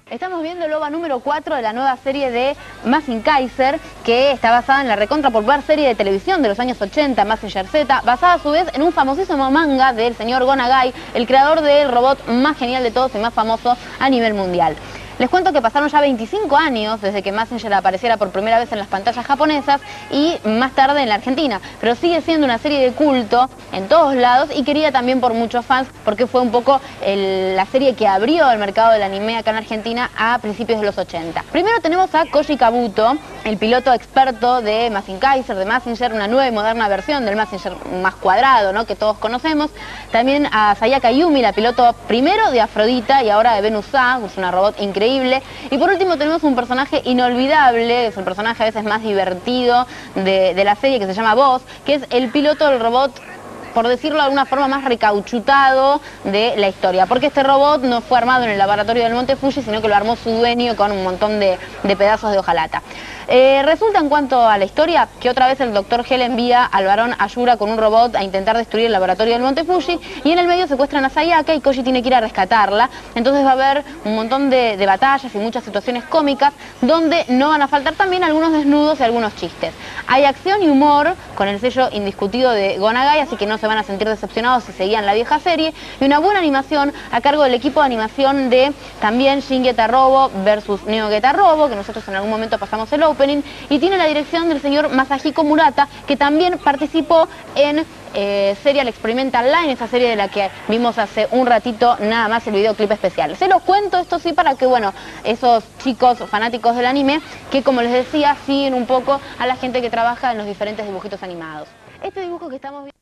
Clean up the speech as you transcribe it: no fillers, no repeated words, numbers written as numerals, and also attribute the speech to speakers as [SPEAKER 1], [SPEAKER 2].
[SPEAKER 1] Estamos viendo el OVA número 4 de la nueva serie de Mazinger Kaiser, que está basada en la recontra popular serie de televisión de los años 80, Mazinger Z, basada a su vez en un famosísimo manga del señor Go Nagai, el creador del robot más genial de todos y más famoso a nivel mundial. Les cuento que pasaron ya 25 años desde que Mazinger apareciera por primera vez en las pantallas japonesas y más tarde en la Argentina, pero sigue siendo una serie de culto en todos lados y querida también por muchos fans porque fue un poco la serie que abrió el mercado del anime acá en Argentina a principios de los 80. Primero tenemos a Koji Kabuto, el piloto experto de Mazinger Kaiser, de Mazinger, una nueva y moderna versión del Mazinger más cuadrado, ¿no?, que todos conocemos. También a Sayaka Yumi, la piloto primero de Afrodita y ahora de Venus A, que es una robot increíble. Y por último tenemos un personaje inolvidable, es el personaje a veces más divertido de la serie, que se llama Boss, que es el piloto del robot, por decirlo de alguna forma, más recauchutado de la historia, porque este robot no fue armado en el laboratorio del Monte Fuji, sino que lo armó su dueño con un montón de pedazos de hojalata. Resulta, en cuanto a la historia, que otra vez el Dr. Hell envía al varón Ayura con un robot a intentar destruir el laboratorio del Monte Fuji, y en el medio secuestran a Sayaka y Koji tiene que ir a rescatarla. Entonces va a haber un montón de batallas y muchas situaciones cómicas, donde no van a faltar también algunos desnudos y algunos chistes. Hay acción y humor con el sello indiscutido de Go Nagai, así que no se van a sentir decepcionados si seguían la vieja serie, y una buena animación a cargo del equipo de animación de también Shin Getter Robo versus Neo Getter Robo, que nosotros en algún momento pasamos el opening, y tiene la dirección del señor Masahiko Murata, que también participó en Serial Experimental Line, esa serie de la que vimos hace un ratito nada más el videoclip especial. Se los cuento esto sí para que, bueno, esos chicos fanáticos del anime, que como les decía, siguen un poco a la gente que trabaja en los diferentes dibujitos animados. Este dibujo que estamos viendo